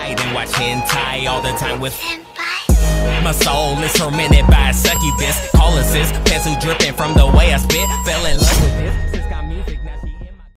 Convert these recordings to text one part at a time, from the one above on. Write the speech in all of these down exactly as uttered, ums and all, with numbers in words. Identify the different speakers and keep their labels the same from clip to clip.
Speaker 1: night and watch hentai all the time with my soul is tormented by a succubus. Calling sis, pencil dripping from the way I spit. Fell in love with this. Sis got music, now she in my...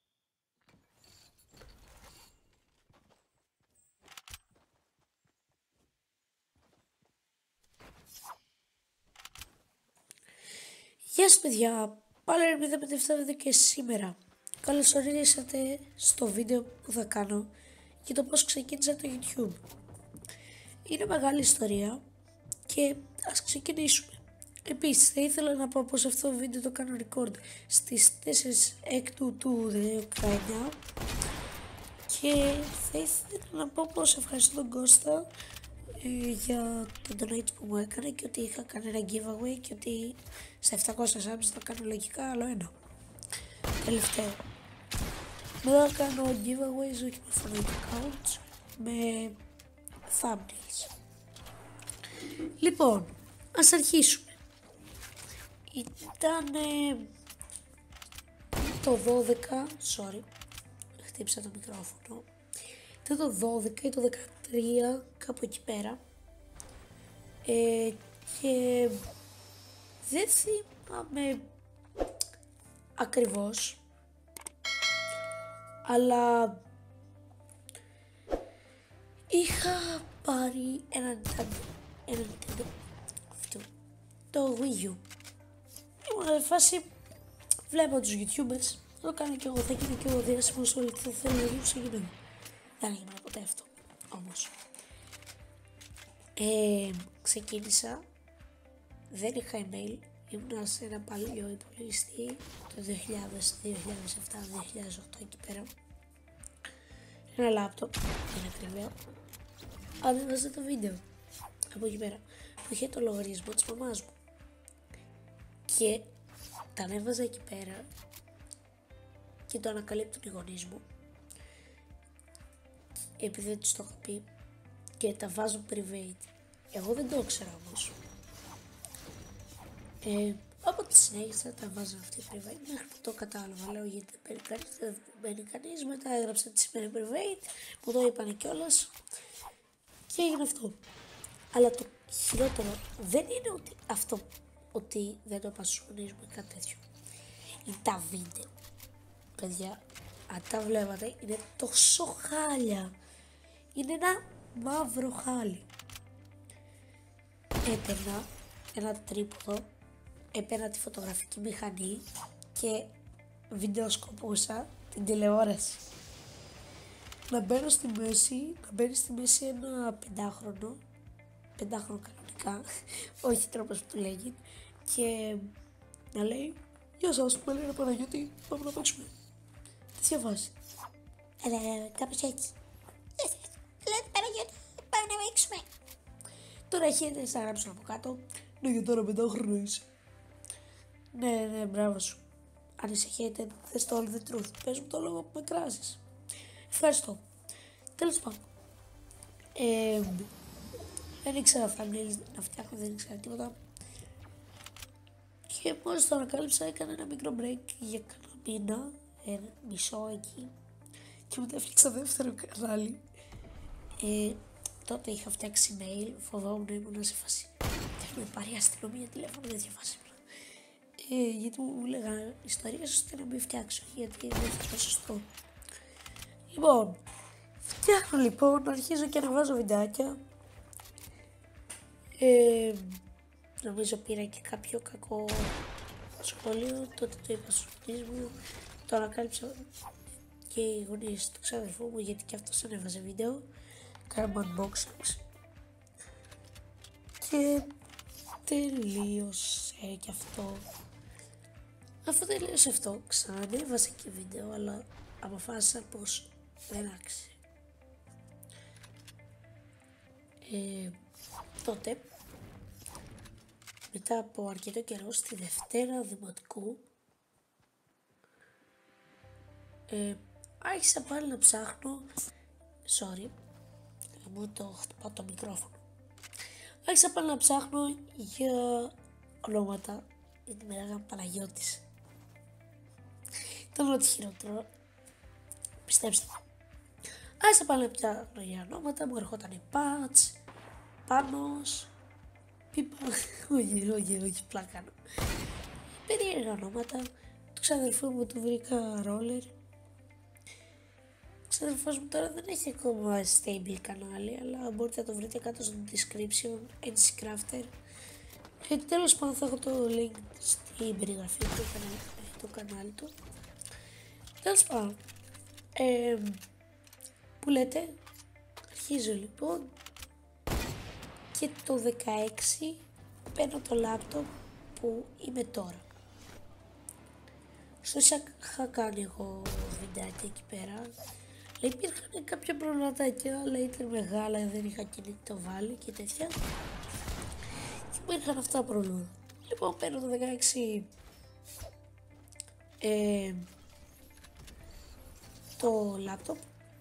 Speaker 2: Γεια σας παιδιά, πάλι έρχομαι με δεύτερο βίντεο και σήμερα καλώς ορίσατε στο βίντεο που θα κάνω για το πώς ξεκίνησα το YouTube. Είναι μεγάλη ιστορία και ας ξεκινήσουμε. Επίσης θα ήθελα να πω πως αυτό το βίντεο το κάνω record στις τέσσερις έκτου του δύο χιλιάδες δεκαεννιά και θα ήθελα να πω πως ευχαριστώ τον Κώστα ε, για το donate που μου έκανε και ότι είχα κάνει ένα giveaway και ότι στα επτακόσια subs θα κάνω λογικά άλλο ένα. Τελευταίο. Μετά θα κάνω giveaways όχι με φωνή accounts, με thumbnails. Λοιπόν, ας αρχίσουμε. Ήταν το δώδεκα, sorry, χτύπησα το μικρόφωνο. Ήταν το δώδεκα ή το δεκατρία, κάπου εκεί πέρα. Ε, και δεν θυμάμαι ακριβώς, αλλά είχα πάρει ένα Nintendo, ένα Nintendo, αυτό, το Wii U. Ήμουν σε φάση, βλέπω τους YouTubers, θα το κάνω και εγώ, θα γίνω και εγώ διάσημος όλοι, θα θέλω να γίνω σε γίνω. Δεν έγινε ποτέ αυτό, όμως. Ε, ξεκίνησα, δεν είχα email, ήμουν σε ένα παλιό υπολογιστή, το δύο χιλιάδες, δύο χιλιάδες επτά, δύο χιλιάδες οκτώ εκεί πέρα. Ένα λάπτοπ, είναι ακριβό. Ανέβαζα το βίντεο από εκεί πέρα που είχε το λογαριασμό της μαμάς μου και τα ανέβαζα εκεί πέρα και το ανακαλύπτουν οι γονείς μου επειδή δεν τους το έχω πει και τα βάζουν private. Εγώ δεν το ήξερα όμως. Ε, από τη συνέχεια τα βάζω αυτή private μέχρι που το κατάλαβα. Λέω γιατί δεν μπαίνει κανείς, δεν μπαίνει κανείς. Μετά έγραψα τη σημαίνει private, μου το είπανε κιόλας και έγινε αυτό. Αλλά το χειρότερο δεν είναι ότι αυτό ότι δεν το είπα στους γονείς μου ή κάτι τέτοιο. Είναι τα βίντεο. Παιδιά, αν τα βλέπατε είναι τόσο χάλια. Είναι ένα μαύρο χάλι. Έπαιρνα ένα τρίποδο, έπαιρνα τη φωτογραφική μηχανή και βιντεοσκοπούσα την τηλεόραση. Να μπαίνω στη μέση, να μπαίνει στη μέση ένα πεντάχρονο, πεντάχρονο κανονικά, όχι τρόπος που του λέγει, και να λέει «Γεια σας, με λένε Παναγιώτη, πάμε να παίξουμε». Τι διαβάζει. Ε, κάπως έτσι. Λένε Παναγιώτη, πάμε να παίξουμε. Τώρα έχετε θα γράψω από κάτω. Ναι, για τώρα πεντάχρονο είσαι. Ναι, ναι, μπράβο σου. Ανησυχείτε, θες το all the truth. Πες μου το λόγο που με κράζεις. Ευχαριστώ. Τέλος πάντων. Ε, δεν ήξερα thumbnails να φτιάχνω, δεν ήξερα τίποτα. Και μόλις το ανακάλυψα έκανα ένα μικρό break για κανένα μήνα, ένα μισό εκεί. Και μετά έφτιαξα δεύτερο κανάλι. Ε, τότε είχα φτιάξει mail, φοβόμουν ήμουν σε φάση. Δεν με πάρει η αστυνομία τηλέφωνο, δεν διαβάζει. Ε, γιατί μου λέγανε ιστορίες ώστε να μην φτιάξω, γιατί δεν θα το σωστό. Λοιπόν, φτιάχνω λοιπόν, αρχίζω και ανεβάζω βιντεάκια. Ε, νομίζω πήρα και κάποιο κακό σχόλιο, τότε το είπα στους γονείς μου, το ανακάλυψα και οι γονείς του ξαδερφού μου γιατί και αυτός ανέβαζε βίντεο, κάναμε unboxings και τελείωσε και αυτό. Αφού τελείωσε αυτό, ξανανέβασα και βίντεο, αλλά αποφάσισα πως δεν άξιζε. Ε, τότε, μετά από αρκετό καιρό, στη Δευτέρα Δημοτικού, ε, άρχισα πάλι να ψάχνω, sorry, μου το χτυπάω το μικρόφωνο. Άρχισα πάλι να ψάχνω για ονόματα, γιατί με λέγανε Παναγιώτης. Ήταν ό,τι χειρότερο, πιστέψτε. άρχισα πάλι να πιάνω για ονόματα, μου ερχόταν Πατς, Πάνος, Πίπα, όχι, όχι, όχι, πλάκα. Περίεργα ονόματα, του ξαδερφού μου του βρήκα ρόλερ. Ο ξαδερφός μου τώρα δεν έχει ακόμα stable κανάλι, αλλά μπορείτε να το βρείτε κάτω στο description, εν σι Crafter. Ε, τέλος πάντων θα έχω το link στην περιγραφή του κανάλι, το κανάλι του. Τέλος πάντων, ε, που λέτε, αρχίζω λοιπόν και το δεκαέξι παίρνω το λάπτοπ που είμαι τώρα. Στο είχα κάνει εγώ βιντεάκια εκεί πέρα, αλλά υπήρχαν κάποια προβληματάκια, αλλά ήταν μεγάλα, δεν είχα κινητό βάλει και τέτοια. Και υπήρχαν αυτά τα προβλήματα. Λοιπόν, παίρνω το δεκαέξι ε, το λάπτοπ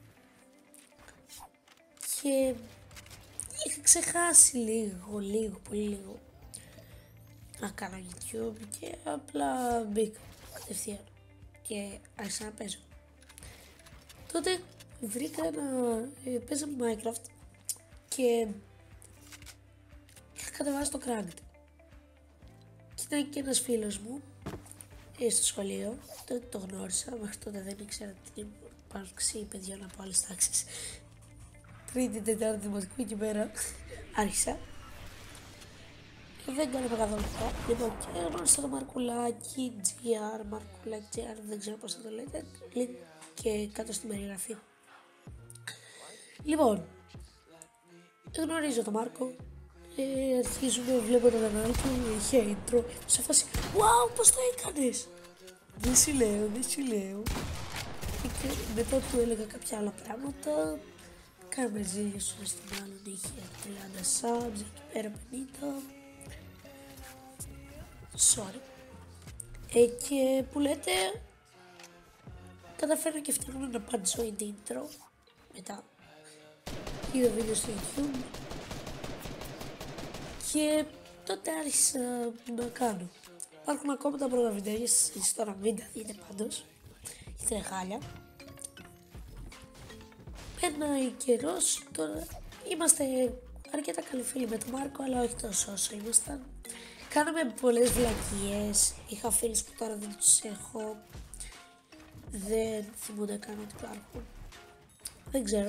Speaker 2: και είχα ξεχάσει λίγο, λίγο, πολύ λίγο να κάνω YouTube και απλά μπήκα κατευθείαν και άρχισα να παίζω. Τότε βρήκα ένα, ε, παίζαμε Minecraft και είχα κατεβάσει το Cracked και ήταν και ένας φίλος μου ε, στο σχολείο, τότε το γνώρισα, μέχρι τότε δεν ήξερα την ύπαρξη παιδιών από άλλες τάξεις. Τρίτη, τετάρτη δημοτικού εκεί πέρα άρχισα. Δεν κάναμε καθόλου αυτό. Λοιπόν, και γνώρισα το Μαρκουλάκι τζι αρ, Μαρκουλάκι τζι αρ, δεν ξέρω πώς θα το λέτε. Link και κάτω στην περιγραφή. Λοιπόν, γνωρίζω τον Μάρκο. Ε, αρχίζουμε, βλέπω το κανάλι του, είχε intro. Σε φάση, wow, πώς το έκανες! Δεν σου λέω, δεν σου λέω. Και μετά του έλεγα κάποια άλλα πράγματα. Κάναμε ζήλια σου στην άλλον, είχε τριάντα subs, εκεί πέρα πενήντα. Sorry. Ε, και που λέτε, καταφέρω και φτιάχνω ένα part joint intro. Μετά είδα βίντεο στο YouTube και τότε άρχισα να κάνω. Υπάρχουν ακόμα τα πρώτα βιντεάκια, εσείς τώρα μην τα δείτε πάντως, ήταν χάλια. Περνάει καιρός, τώρα είμαστε αρκετά καλοί φίλοι με τον Μάρκο, αλλά όχι τόσο όσο ήμασταν. Κάναμε πολλές βλακίες, είχα φίλους που τώρα δεν τους έχω, δεν θυμούνται καν ότι υπάρχουν, δεν ξέρω.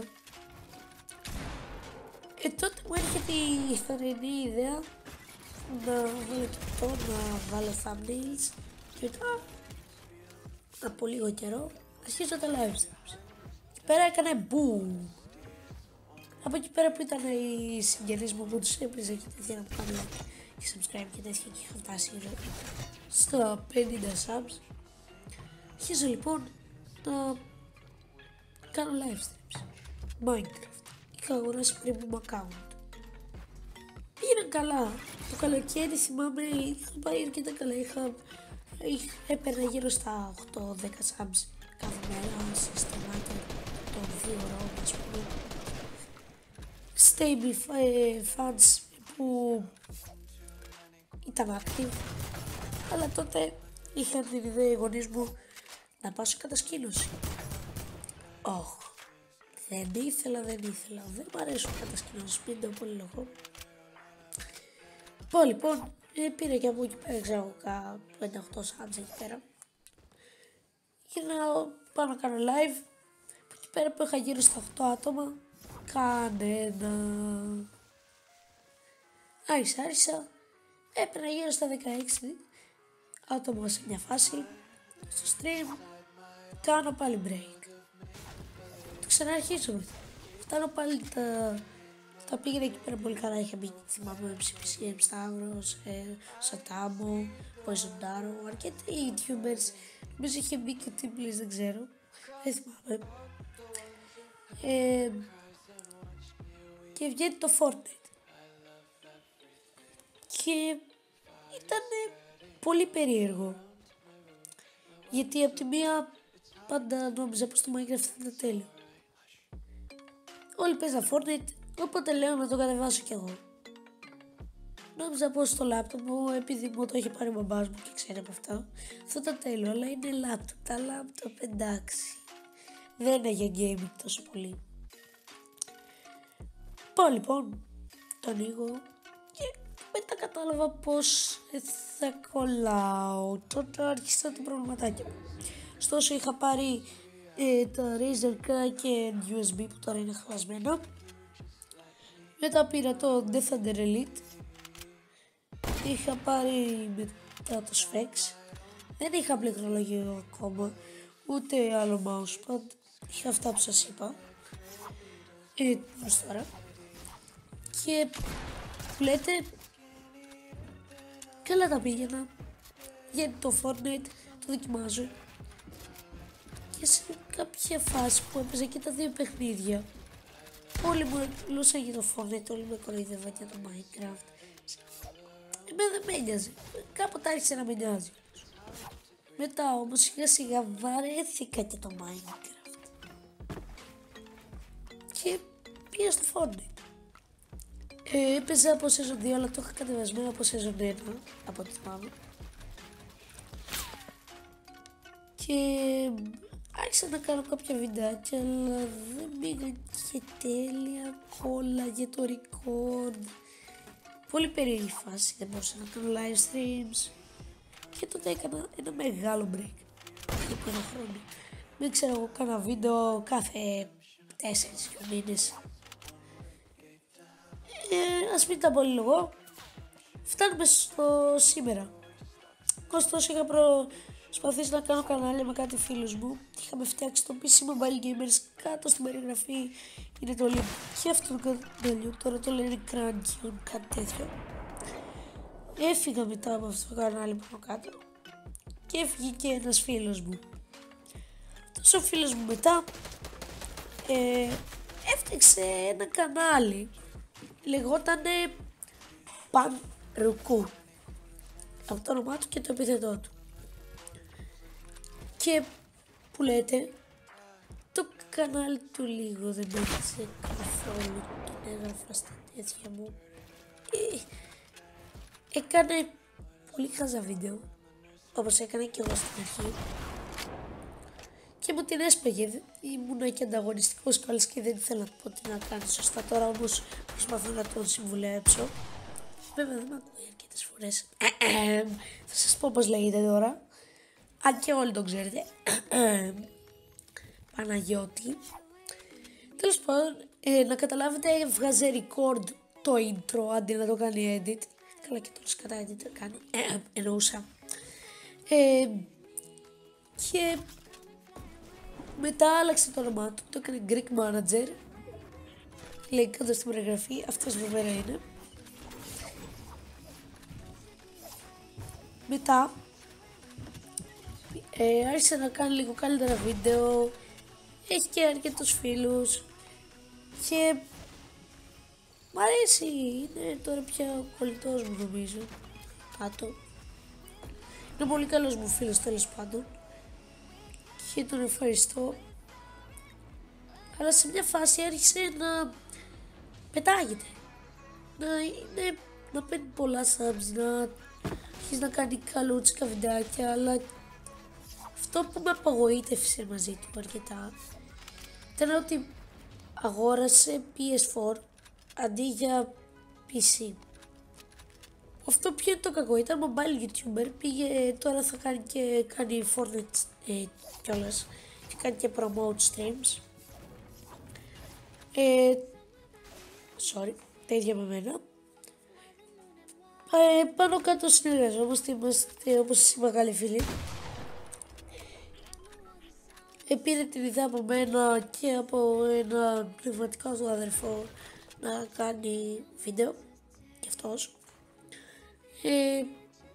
Speaker 2: Ε, τότε μου έρχεται η θερινή ιδέα να βάλω και αυτό, να βάλω thumbnails και μετά από λίγο καιρό αρχίζω τα live streams. Εκεί πέρα έκανε boom. Από εκεί πέρα που ήταν οι συγγενείς μου που τους έπαιζε και τέτοια να κάνουν like και subscribe και τέτοια και είχα φτάσει στα πενήντα subs. Αρχίζω λοιπόν να κάνω live streams Minecraft. Είχα αγοράσει premium account. Πήγαιναν καλά. Το καλοκαίρι θυμάμαι είχα πάει αρκετά καλά. Είχα, είχα έπαιρνα γύρω στα οκτώ δέκα subs κάθε μέρα συστημάτια των δύο ώρων, ας πούμε. Stable ε, fans που ήταν active, αλλά τότε είχαν την ιδέα οι γονείς μου να πάω σε κατασκήνωση. Oh, δεν ήθελα, δεν ήθελα, δεν μ' αρέσουν κατασκηνώσεις, μην το πολύ λόγο. Πω λοιπόν, ε, πήρα και από εκεί πέρα, ξέρω, πέντε οκτώ subs εκεί πέρα. Και να πάω να κάνω live, από εκεί πέρα που είχα γύρω στα οκτώ άτομα, κανένα. Άρχισα, άρχισα, έπαιρνα γύρω στα δεκαέξι άτομα σε μια φάση, στο stream, κάνω πάλι break. Το ξαναρχίζω μετά. Φτάνω πάλι τα... Τα πήγαινε εκεί πέρα πολύ καλά, είχα μπει, θυμάμαι, εμ σι πι σι, Εμσταύρος, ε, Σατάμο, Ποϊζοντάρο, αρκετοί YouTubers, νομίζω είχε μπει και ο Τίπλης, δεν ξέρω, δεν θυμάμαι. Ε, και βγαίνει το Fortnite. Και ήταν πολύ περίεργο. Γιατί από τη μία πάντα νόμιζα πως το Minecraft ήταν τέλειο. Όλοι παίζαν Fortnite, οπότε λέω να το κατεβάσω κι εγώ. Νόμιζα πως στο λάπτοπ μου, επειδή μου το είχε πάρει ο μπαμπάς μου και ξέρει από αυτά, αυτό ήταν τέλειο, αλλά είναι λάπτοπ. Τα λάπτοπ εντάξει, δεν είναι για gaming τόσο πολύ. Πάω λοιπόν, το ανοίγω και μετά κατάλαβα πως θα κολλάω. Τότε άρχισα το προβληματάκι μου. Ωστόσο είχα πάρει ε, τα Razer και γιου ες μπι που τώρα είναι χαλασμένα. Μετά πήρα το Death Under Elite. Είχα πάρει μετά το Sphex. Δεν είχα πληκτρολόγιο ακόμα, ούτε άλλο mousepad. Είχα αυτά που σας είπα ε, προς τώρα. Και που λέτε, καλά τα πήγαινα, γιατί το Fortnite το δοκιμάζω. Και σε κάποια φάση που έπαιζα και τα δύο παιχνίδια, όλοι μου μιλούσαν για το Fortnite, όλοι με κοροϊδεύαν για το Minecraft. Εμένα δεν με ένοιαζε, κάποτε άρχισε να με νοιάζει. Μετά όμως σιγά σιγά βαρέθηκα και το Minecraft και πήγα στο Fortnite. Ε, έπαιζα από σεζόν δύο, αλλά το είχα κατεβασμένο από σεζόν ένα, από ό,τι θυμάμαι. Και άρχισα να κάνω κάποια βιντεάκια, αλλά δεν πήγαν και τέλεια όλα για το record. Πολύ περίεργη φάση, δεν μπορούσα να κάνω live streams. Και τότε έκανα ένα μεγάλο break. Περίπου ένα χρόνο. Δεν ξέρω, εγώ κάνα βίντεο κάθε τέσσερις μήνες. Ε, ας μην τα πολυλογώ. Φτάνουμε στο σήμερα. Ωστόσο είχα προσπαθήσει να κάνω κανάλια με κάτι φίλους μου. Είχαμε φτιάξει το πι σι Mobile Gamers, κάτω στην περιγραφή είναι το link. Και αυτό το κανάλι, τώρα το λένε Crankion, κάτι τέτοιο. Έφυγα μετά από αυτό το κανάλι πάνω κάτω και έφυγε και ένας φίλος μου. Αυτός ο φίλος μου μετά ε, έφτιαξε ένα κανάλι, λεγότανε Pan Ruku, από το όνομά του και το επίθετό του. Και που λέτε, το κανάλι του λίγο δεν έπαιξε καθόλου, τον έγραφα στα τέτοια μου. Ε, Έκανε πολύ χαζά βίντεο, όπως έκανε και εγώ στην αρχή. Και μου την έσπαγε, ήμουνα και ανταγωνιστικός κιόλας και δεν ήθελα να πω τι να κάνει σωστά. Τώρα όμως προσπαθώ να τον συμβουλέψω. Βέβαια δεν με ακούει αρκετές φορές. Θα σας πω πώς λέγεται τώρα. Αν και όλοι τον ξέρετε. Παναγιώτη. Τέλος πάντων, ε, να καταλάβετε, βγάζε record το intro αντί να το κάνει edit. Καλά και τώρα σκατά edit κάνει, ε, εννοούσα. Ε, και μετά άλλαξε το όνομά του, το έκανε Greek Manager. Λέει κάτω στην περιγραφή, αυτός βέβαια είναι. Μετά ε, άρχισε να κάνει λίγο καλύτερα βίντεο, έχει και αρκετούς φίλους και μ' αρέσει, είναι τώρα πια ο κολλητός μου νομίζω, κάτω. Είναι πολύ καλός μου φίλος τέλος πάντων και τον ευχαριστώ. Αλλά σε μια φάση άρχισε να πετάγεται, να, είναι, να παίρνει πολλά subs, να αρχίσει να κάνει καλούτσικα βιντεάκια, αλλά αυτό που με απογοήτευσε μαζί του αρκετά ήταν ότι αγόρασε πι ες φορ αντί για πι σι. Αυτό ποιο είναι το κακό, ήταν mobile YouTuber, πήγε, τώρα θα κάνει και κάνει Fortnite ε, κιόλας και κάνει και promote streams. Ε, sorry, τα ίδια με μένα. Ε, πάνω κάτω συνεργαζόμαστε, είμαστε όπως εσύ μεγάλοι φίλοι. Ε, πήρε την ιδέα από μένα και από ένα πνευματικό του αδερφό να κάνει βίντεο και αυτός. Ε,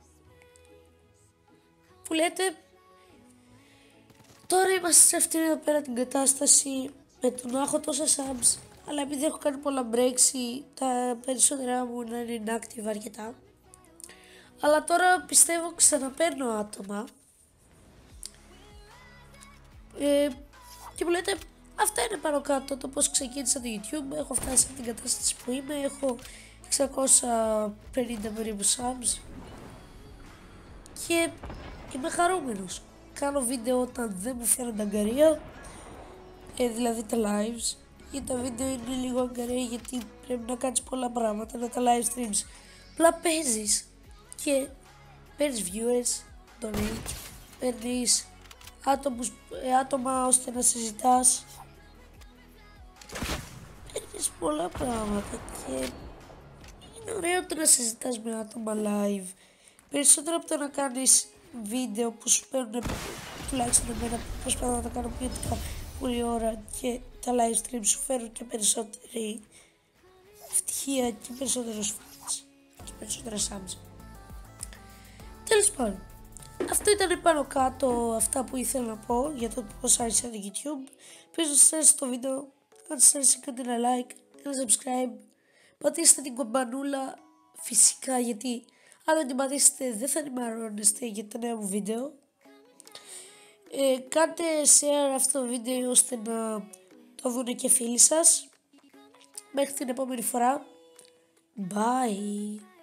Speaker 2: που λέτε, τώρα είμαστε σε αυτήν εδώ πέρα την κατάσταση με το να έχω τόσα subs, αλλά επειδή έχω κάνει πολλά breaks, τα περισσότερα μου να είναι inactive αρκετά. Αλλά τώρα πιστεύω ξαναπαίρνω άτομα. Ε, και μου λέτε, αυτά είναι πάνω κάτω το πώς ξεκίνησα το YouTube. Έχω φτάσει σε την κατάσταση που είμαι, έχω εξακόσια πενήντα περίπου subs και είμαι χαρούμενος. Κάνω βίντεο όταν δεν μου φέρνουν τα αγκαρία, ε, δηλαδή τα lives, γιατί τα βίντεο είναι λίγο αγκαρέα, γιατί πρέπει να κάνεις πολλά πράγματα, να τα live streams. Απλά παίζεις και παίρνεις viewers, donate, παίρνεις άτομους, άτομα ώστε να συζητάς. Παίρνεις πολλά πράγματα και είναι ωραίο το να συζητάς με άτομα live. Περισσότερο από το να κάνεις βίντεο που σου παίρνουν, τουλάχιστον εμένα προσπαθώ να τα κάνω ποιοτικά πολλή ώρα και τα live stream σου φέρουν και περισσότερη ευτυχία και περισσότερους fans και περισσότερες subs. Τέλος πάντων, αυτό ήταν πάνω κάτω αυτά που ήθελα να πω για το πώς άρχισα το YouTube. Ελπίζω να σας άρεσε το βίντεο. Αν σας άρεσε κάντε ένα like, ένα subscribe. Πατήστε την κομπανούλα φυσικά, γιατί αν δεν την πατήσετε δεν θα ενημερώνεστε για τα νέα μου βίντεο. Ε, κάντε share αυτό το βίντεο ώστε να το δουν και φίλοι σας. Μέχρι την επόμενη φορά. Bye.